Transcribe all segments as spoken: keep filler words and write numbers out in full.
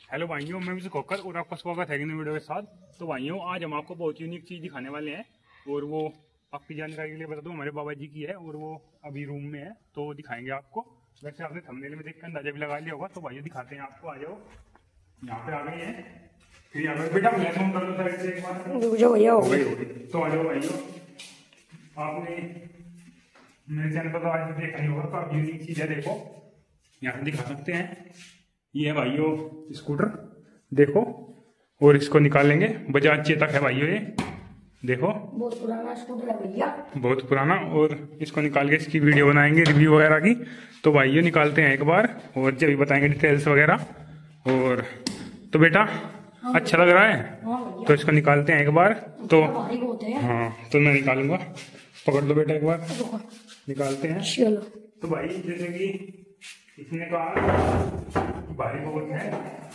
Hello भाइयों, मैं mister Kokar और आपका स्वागत है नई वीडियो के साथ। तो भाइयों, आज हम आपको बहुत यूनिक चीज़ दिखाने वाले हैं और वो आपकी जानकारी के लिए बता दूं, हमारे बाबा जी की है और वो अभी रूम में है तो दिखाएंगे आपको। वैसे आपने थंबनेल में देखकर अंदाजा भी लगा लिया होगा। तो भाइयों दिखाते हैं आपको, आ जाओ। यहाँ पे आ गए हैं, फिर यहाँ पे बेटा फ्लैश ऑन कर दो साइड से एक बार भैया। हो गई हो गई। तो आ जाओ भाइयों, आपने मेरे चैनल पर तो आज देखा नहीं होगा, तो आप यूनिक चीज़ है, देखो यहाँ पे दिखा सकते हैं। ये है भाइयों स्कूटर, देखो, और इसको निकाल लेंगे। बजाज चेतक है भाइयों, ये देखो बहुत पुराना स्कूटर है भैया, बहुत पुराना। और इसको निकाल के इसकी वीडियो बनाएंगे, रिव्यू वगैरह की। तो भाइयों निकालते हैं एक बार और जब भी बताएंगे डिटेल्स वगैरह। और तो बेटा हाँ, अच्छा लग रहा है हाँ, तो इसको निकालते हैं एक बार। तो हाँ, तो मैं निकालूंगा, पकड़ लो बेटा एक बार, निकालते हैं। चलो। तो भाई जैसे कि इसने कहा भारी बहुत है,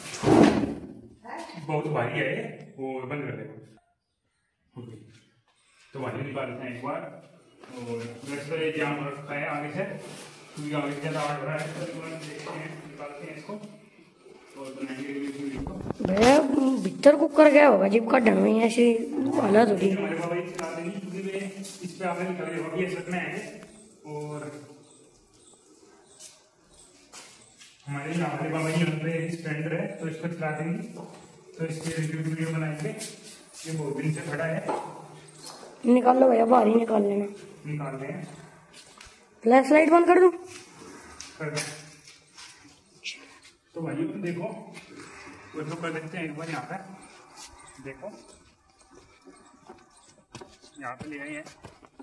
बहुत भारी है और बंद कर देगा। तो भाई निकालते हैं एक बार। और वैसे तो ये जाम रखा है आगे से, क्योंकि आगे से ज़्यादा आड़ रहा है, तो देखते हैं, निकालते हैं इसको और बनाएंगे वीडियो। भैया भीतर कुकर गया होगा, जिप का ढंग में ऐसी हालत हो रही है। हमारे बाबा जी चला देंगे, क्योंकि वे इस पे आपने निकाले होगा, ये सच में है। और हमारे यहाँ पे बाबा जी पे स्प्लेंडर है, तो इसको चला देंगे, तो इसकी रिव्यू वीडियो बनाएंगे। ये बहुत दिन से खड़ा है, निकाल लो भैया, बाहर ही निकाल लेना। निकाल दें। फ्लैश लाइट बंद कर दूं? कर दें। तो भाइयों देखो, उसको कर देते हैं एक बार। यहाँ पे देखो, यहाँ पे ले आए हैं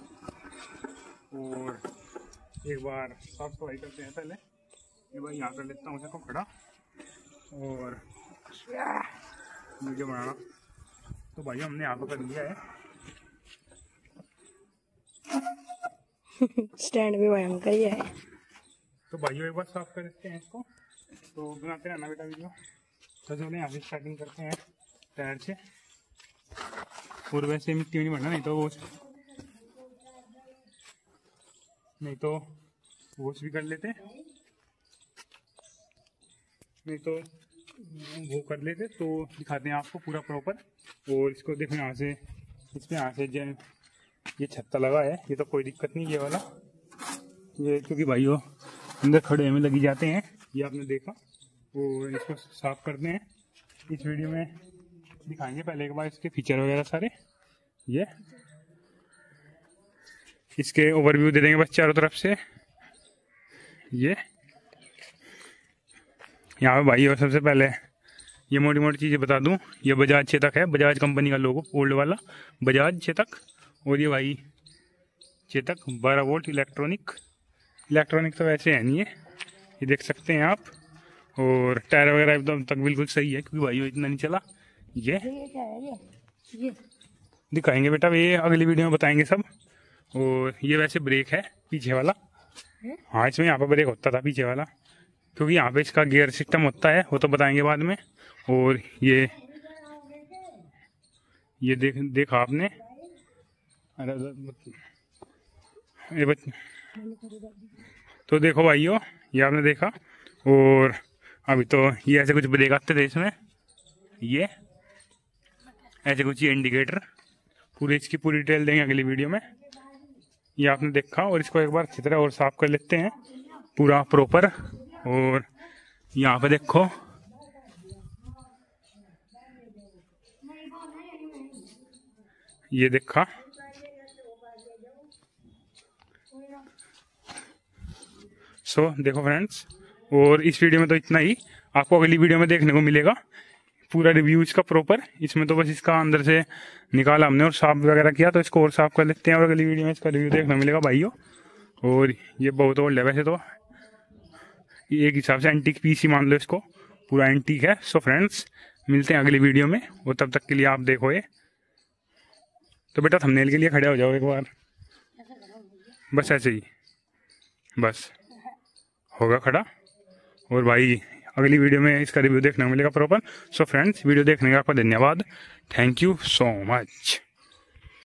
और एक बार साफ सफाई करते हैं। पहले एक बार यहाँ कर लेता हूँ उसको खड़ा और वीडियो बनाना। तो भाई हमने यहाँ पर कर लिया है, स्टैंड भी भयंकर ही है। तो भाइयों एक बार साफ कर देते हैं इसको, तो बनाते रहना बेटा वीडियो। तो जो यहाँ से स्टार्टिंग करते हैं टायर से। और वैसे मिट्टी में नहीं भरना, नहीं तो वो नहीं तो वॉश भी कर लेते, नहीं तो वो कर लेते। तो दिखाते हैं आपको पूरा प्रॉपर। और इसको देखो यहाँ से, इसमें यहाँ से जो ये छत्ता लगा है, ये तो कोई दिक्कत नहीं, ये वाला ये, क्योंकि भाइयों अंदर खड़े में लगी जाते हैं, ये आपने देखा। और इसको साफ करते हैं, इस वीडियो में दिखाएंगे। पहले एक बार इसके फीचर वगैरह सारे, ये इसके ओवरव्यू दे देंगे बस चारों तरफ से। ये यहाँ पे भाई, और सबसे पहले ये मोटी मोटी चीज़ें बता दूं, ये बजाज चेतक है, बजाज कंपनी का लोगो, ओल्ड वाला बजाज चेतक। और ये भाई चेतक बारह वोल्ट इलेक्ट्रॉनिक, इलेक्ट्रॉनिक तो वैसे है नहीं है, ये देख सकते हैं आप। और टायर वगैरह एकदम तक बिल्कुल सही है, क्योंकि भाई इतना नहीं चला। ये ये दिखाएंगे बेटा, ये अगली वीडियो में बताएंगे सब। और ये वैसे ब्रेक है पीछे वाला, हाँ इसमें यहाँ पर ब्रेक होता था पीछे वाला, क्योंकि यहाँ पे इसका गियर सिस्टम होता है, वो तो बताएंगे बाद में। और ये ये देख देखा आपने, अरे ये बच तो देखो भाइयों, ये आपने देखा। और अभी तो ये ऐसे कुछ ब्रेक आते थे इसमें, ये ऐसे कुछ ये इंडिकेटर, पूरी इसकी पूरी डिटेल देंगे अगली वीडियो में। ये आपने देखा। और इसको एक बार अच्छी तरह और साफ कर लेते हैं पूरा प्रॉपर। और यहाँ पे देखो, ये देखा, सो so, देखो फ्रेंड्स। और इस वीडियो में तो इतना ही, आपको अगली वीडियो में देखने को मिलेगा पूरा रिव्यू इसका प्रॉपर। इसमें तो बस इसका अंदर से निकाला हमने और साफ वगैरह किया, तो इसको और साफ कर लेते हैं और अगली वीडियो में इसका रिव्यू देखने मिलेगा भाइयों। और ये बहुत ओल्ड है वैसे तो, एक हिसाब से एंटीक पीस ही मान लो इसको, पूरा एंटीक है। सो फ्रेंड्स, मिलते हैं अगली वीडियो में, और तब तक के लिए आप देखो ये। तो बेटा थंबनेल के लिए खड़े हो जाओ एक बार, बस ऐसे ही, बस होगा खड़ा। और भाई अगली वीडियो में इसका रिव्यू देखने को मिलेगा प्रॉपर। सो फ्रेंड्स, वीडियो देखने का आपका धन्यवाद, थैंक यू सो मच।